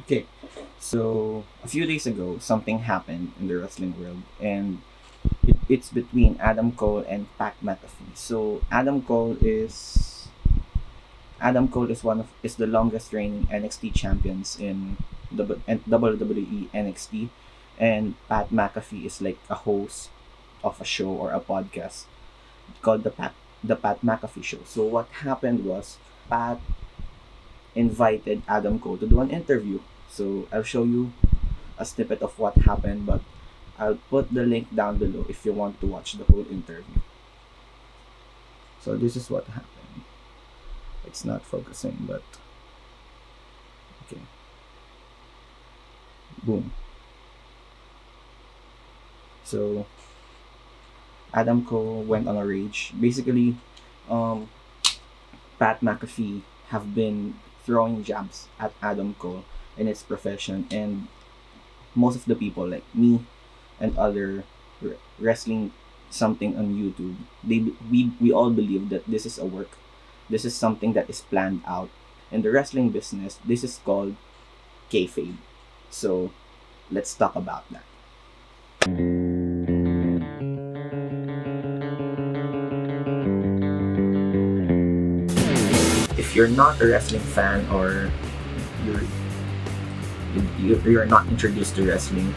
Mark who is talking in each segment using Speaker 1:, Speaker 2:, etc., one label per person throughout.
Speaker 1: Okay, so a few days ago, something happened in the wrestling world, and it's between Adam Cole and Pat McAfee. So Adam Cole is the longest reigning NXT champions in WWE NXT, and Pat McAfee is like a host of a show or a podcast called the Pat McAfee Show. So what happened was Pat invited Adam Cole to do an interview. So I'll show you a snippet of what happened, but I'll put the link down below if you want to watch the whole interview. So this is what happened. It's not focusing, but okay. Boom. So Adam Cole went on a rage. Basically, um, Pat McAfee have been throwing jabs at Adam Cole in his profession, and most of the people like me and other wrestling something on YouTube, we all believe that this is a work. This is something that is planned out. In the wrestling business, this is called kayfabe. So let's talk about that. If you're not a wrestling fan or you're you're not introduced to wrestling,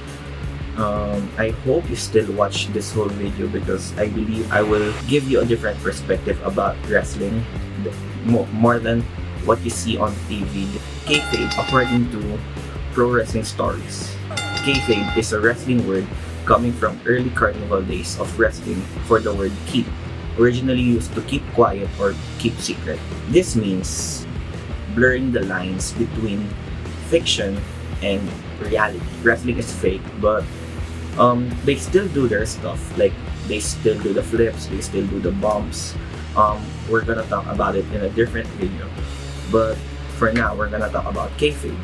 Speaker 1: I hope you still watch this whole video because I believe I will give you a different perspective about wrestling, more than what you see on TV. Kayfabe, according to Pro Wrestling Stories, kayfabe is a wrestling word coming from early carnival days of wrestling for the word keep, originally used to keep quiet or keep secret. This means blurring the lines between fiction and reality. Wrestling is fake, but they still do their stuff. Like they still do the flips, they still do the bumps. We're gonna talk about it in a different video, but for now we're gonna talk about kayfabe.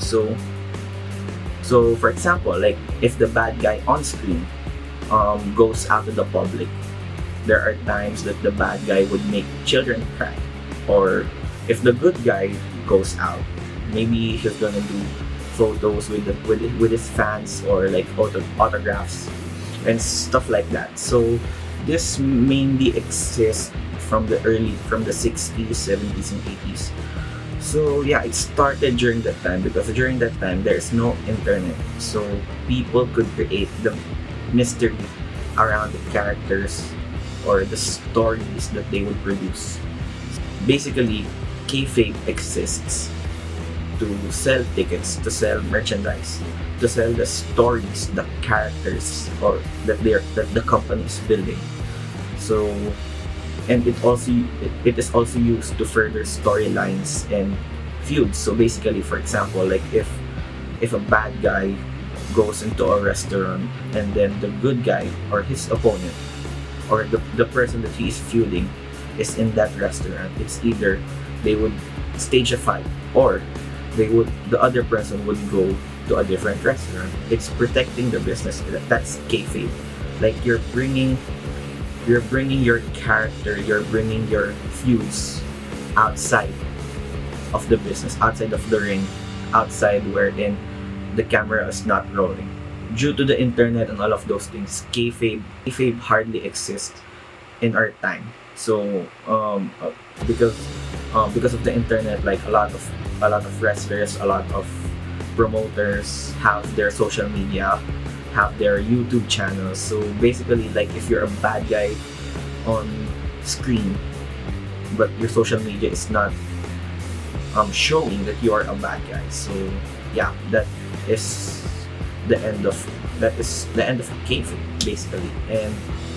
Speaker 1: So for example, like if the bad guy on screen goes out to the public, there are times that the bad guy would make children cry, or if the good guy goes out, maybe he's gonna do photos with his fans or like autographs and stuff like that. So this mainly exists from the 60s, 70s, and 80s. So yeah, it started during that time because during that time there's no internet, so people could create the mystery around the characters or the stories that they would produce. Basically, kayfabe exists to sell tickets, to sell merchandise, to sell the stories, the characters, or that the company is building. So, and it is also used to further storylines and feuds. So basically, for example, like if a bad guy goes into a restaurant and then the good guy or his opponent or the person that he is feuding is in that restaurant, it's either they would stage a fight or the other person would go to a different restaurant. It's protecting the business. That's kayfabe. Like you're bringing your character, you're bringing your feuds outside of the business, outside of the ring, outside wherein the camera is not rolling. Due to the internet and all of those things, kayfabe hardly exists in our time. So because of the internet, like a lot of wrestlers, a lot of promoters have their social media, have their YouTube channels. So basically, like if you're a bad guy on screen, but your social media is not showing that you are a bad guy. So yeah, is that is the end of kayfabe basically. And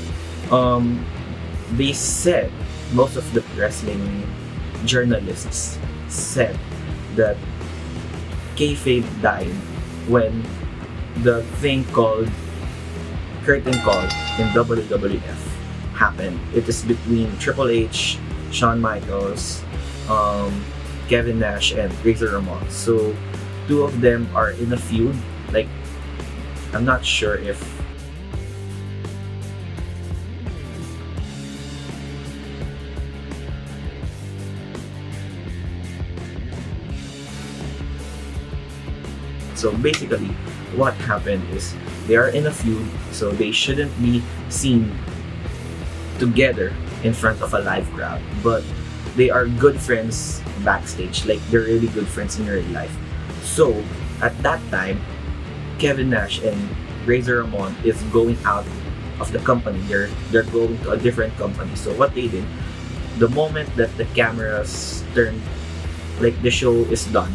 Speaker 1: they said, most of the wrestling journalists said that kayfabe died when the thing called curtain call in WWF happened. It is between Triple H, Shawn Michaels, Kevin Nash, and Razor Ramon. So two of them are in a feud. Like I'm not sure if So basically, what happened is they are in a feud, so they shouldn't be seen together in front of a live crowd, but they are good friends backstage, like they're really good friends in real life. So at that time, Kevin Nash and Razor Ramon is going out of the company. They're going to a different company. So what they did, the moment that the cameras turned, like the show is done,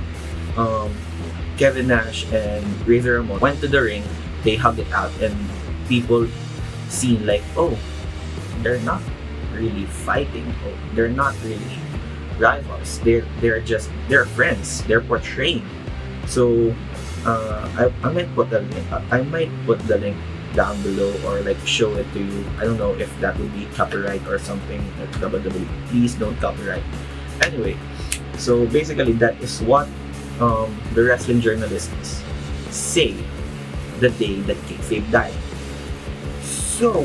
Speaker 1: Kevin Nash and Razor Ramon went to the ring. They hugged it out, and people seen like, oh, they're not really fighting. Oh, they're not really rivals. They're friends. They're portraying. So I might put the link. I might put the link down below or like show it to you. I don't know if that would be copyright or something. Like WWE, please don't copyright. Anyway, so basically that is what the wrestling journalists say the day that kayfabe died. So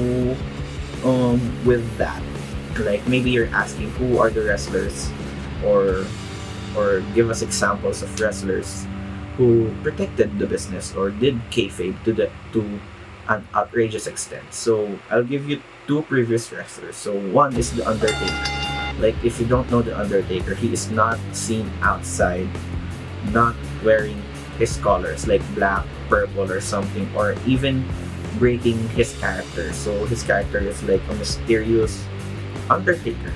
Speaker 1: with that, like maybe you're asking who are the wrestlers, or give us examples of wrestlers who protected the business or did kayfabe to an outrageous extent. So I'll give you two previous wrestlers. So one is The Undertaker. Like if you don't know The Undertaker, he is not seen outside not wearing his colors like black, purple or something, or even breaking his character. So his character is like a mysterious Undertaker,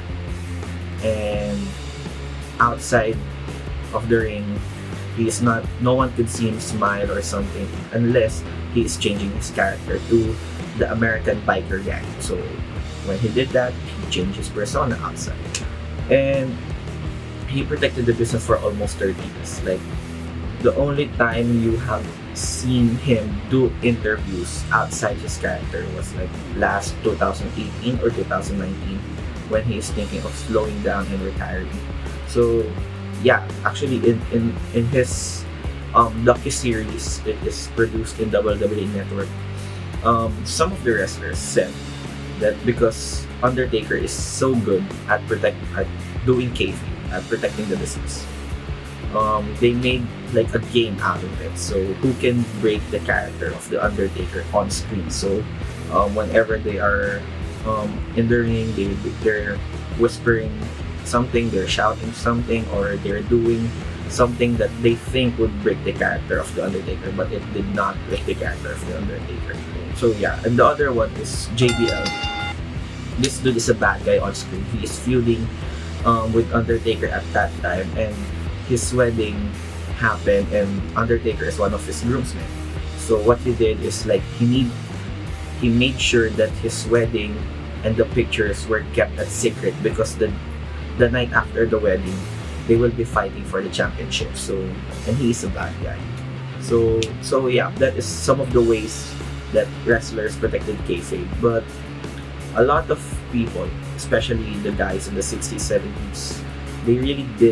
Speaker 1: and outside of the ring, he is not, no one could see him smile or something unless he is changing his character to the American biker gang. So when he did that, he changed his persona outside, and he protected the business for almost 30 years. Like the only time you have seen him do interviews outside his character was like last 2018 or 2019, when he is thinking of slowing down and retiring. So yeah, actually in his docu-series, it is produced in WWE Network, some of the wrestlers said that because Undertaker is so good at doing kayfabe, at protecting the business, they made like a game out of it. So who can break the character of the Undertaker on screen? So whenever they are in the ring, they're whispering something, they're shouting something, or they're doing something that they think would break the character of the Undertaker, but it did not break the character of the Undertaker. So yeah, and the other one is JBL. This dude is a bad guy on screen. He is feuding with Undertaker at that time, and his wedding happened, and Undertaker is one of his groomsmen. So what he did is like he made sure that his wedding and the pictures were kept as secret, because the night after the wedding they will be fighting for the championship. So, and he is a bad guy. So yeah, that is some of the ways that wrestlers protected kayfabe. But a lot of people, especially the guys in the 60s, 70s, they really did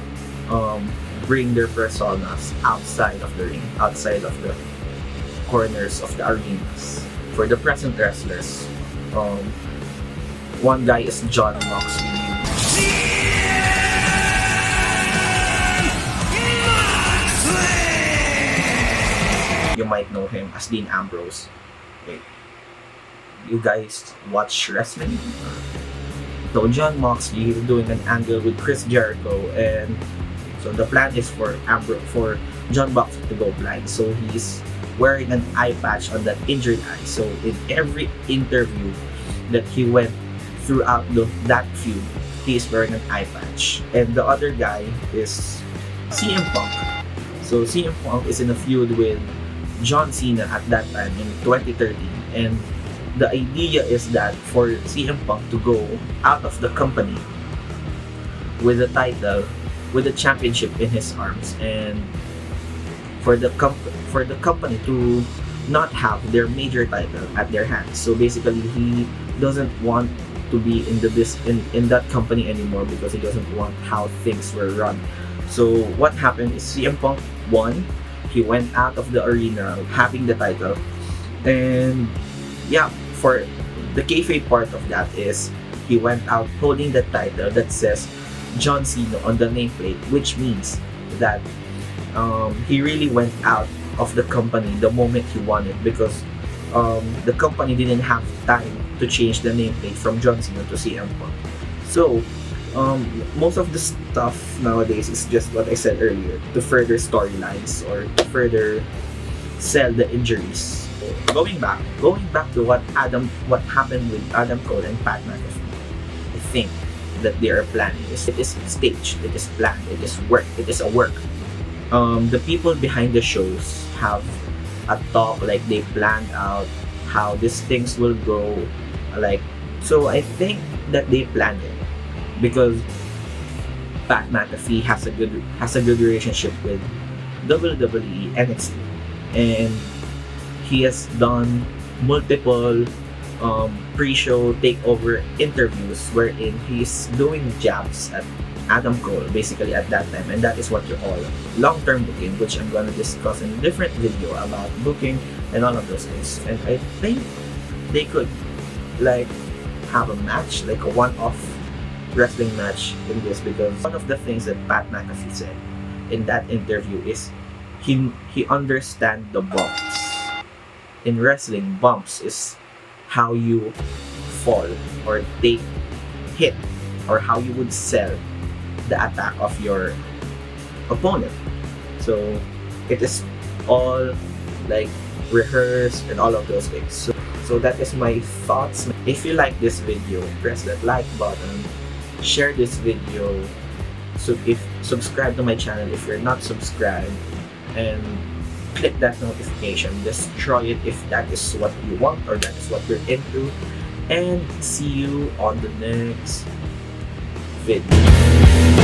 Speaker 1: bring their personas outside of the ring, outside of the corners of the arenas. For the present wrestlers, one guy is Jon Moxley. You might know him as Dean Ambrose. Wait, you guys watch wrestling? So Jon Moxley is doing an angle with Chris Jericho, and so the plan is for Jon Moxley to go blind. So he's wearing an eye patch on that injured eye. So in every interview that he went throughout that feud, he is wearing an eye patch. And the other guy is CM Punk. So CM Punk is in a feud with John Cena at that time in 2013, and the idea is that for CM Punk to go out of the company with the title, with the championship in his arms, and for the company to not have their major title at their hands. So basically, he doesn't want to be in that company anymore, because he doesn't want how things were run. So what happened is CM Punk won. He went out of the arena having the title, and yeah, for the kayfabe part of that is he went out holding the title that says John Cena on the nameplate, which means that he really went out of the company the moment he wanted, because the company didn't have time to change the nameplate from John Cena to CM Punk. So most of the stuff nowadays is just what I said earlier, to further storylines or to further sell the injuries. Going back to what happened with Adam Cole and Pat McAfee, I think that they are planning this. It is staged, it is planned, it is work, it is a work. The people behind the shows have a talk, like they planned out how these things will go, like, so I think that they planned it, because Pat McAfee has a good relationship with WWE NXT, and he has done multiple pre-show takeover interviews wherein he's doing jabs at Adam Cole basically at that time, and that is what you call long-term booking, which I'm going to discuss in a different video about booking and all of those things. And I think they could like have a match, like a one-off wrestling match in this, because one of the things that Pat McAfee said in that interview is he understands the bumps. In wrestling, bumps is how you fall or take hit, or how you would sell the attack of your opponent. So it is all like rehearsed and all of those things. So that is my thoughts. If you like this video, press that like button, share this video, so if subscribe to my channel if you're not subscribed, and click that notification, destroy it if that is what you want or that is what you're into, and see you on the next video.